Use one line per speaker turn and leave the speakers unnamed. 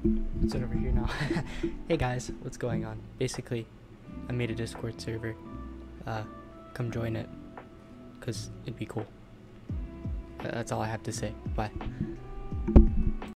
It's over here now. Hey guys, what's going on? Basically, I made a Discord server. Come join it, cause it'd be cool. That's all I have to say. Bye.